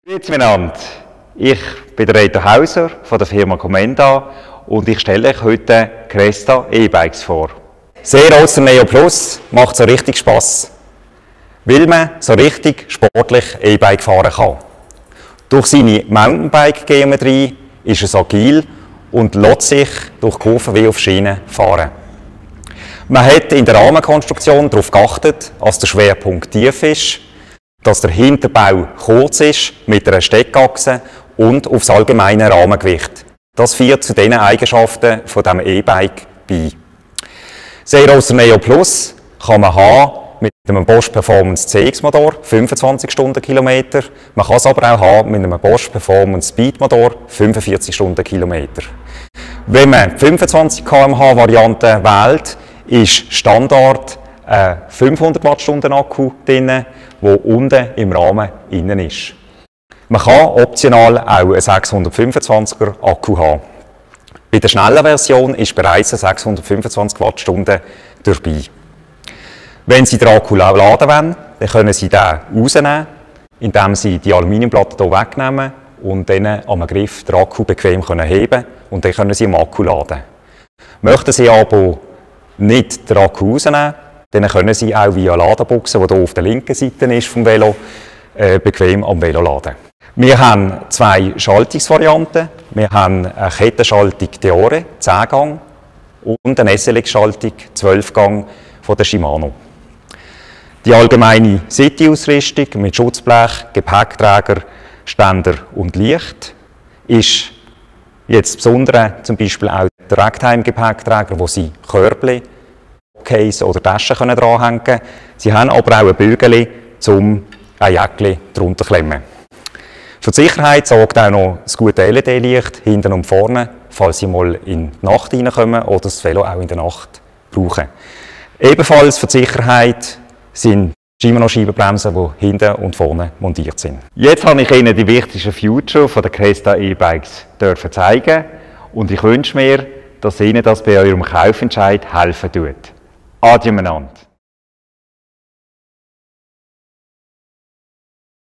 Grüezi miteinander. Ich bin der Reto Hauser von der Firma Commenda und ich stelle euch heute Cresta E-Bikes vor. Seeroadster Neo Plus macht so richtig Spass, weil man so richtig sportlich E-Bike fahren kann. Durch seine Mountainbike-Geometrie ist es agil und lässt sich durch Kurven wie auf Schienen fahren. Man hat in der Rahmenkonstruktion darauf geachtet, dass der Schwerpunkt tief ist, dass der Hinterbau kurz ist mit einer Steckachse und auf das allgemeine Rahmengewicht. Das führt zu den Eigenschaften von diesem E-Bike bei. Seeroadster Neo Plus kann man haben mit einem Bosch Performance CX Motor, 25 Stundenkilometer. Man kann es aber auch haben mit einem Bosch Performance Speed Motor, 45 Stundenkilometer. Wenn man die 25 km/h Variante wählt, ist Standard 500 Wattstunden Akku drin, der unten im Rahmen innen ist. Man kann optional auch einen 625er Akku haben. Bei der schnellen Version ist bereits eine 625 Wattstunden dabei. Wenn Sie den Akku laden wollen, dann können Sie den rausnehmen, indem Sie die Aluminiumplatte hier wegnehmen und dann am Griff den Akku bequem heben und dann können Sie am Akku laden. Möchten Sie aber nicht den Akku rausnehmen, dann können Sie auch via Ladebuchse, die hier auf der linken Seite ist vom Velo, bequem am Velo laden. Wir haben zwei Schaltungsvarianten. Wir haben eine Kettenschaltung Deore, 10 Gang, und eine SLX-Schaltung, 12 Gang von der Shimano. Die allgemeine City-Ausrüstung mit Schutzblech, Gepäckträger, Ständer und Licht ist jetzt besonders zum Beispiel auch der Ragtime-Gepäckträger, wo Sie Körbchen, Case oder Taschen dranhängen können. Sie haben aber auch ein Bügel, um ein Jäckchen drunter zu klemmen. Für die Sicherheit sorgt auch noch das gute LED-Licht hinten und vorne, falls Sie mal in die Nacht reinkommen oder das Velo auch in der Nacht brauchen. Ebenfalls für die Sicherheit sind Shimano-Scheibenbremsen, die hinten und vorne montiert sind. Jetzt habe ich Ihnen die wichtigsten Features von der Cresta E-Bikes zeigen und ich wünsche mir, dass Ihnen das bei eurem Kaufentscheid helfen tut. Adieu miteinander.